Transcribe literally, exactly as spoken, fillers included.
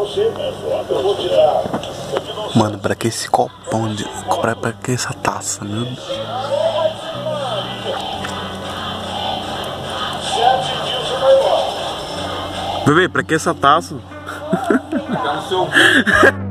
Mano, pra que esse copão de... Pra, pra que essa taça, meu Deus? Bebê, pra que essa taça? Tá no seu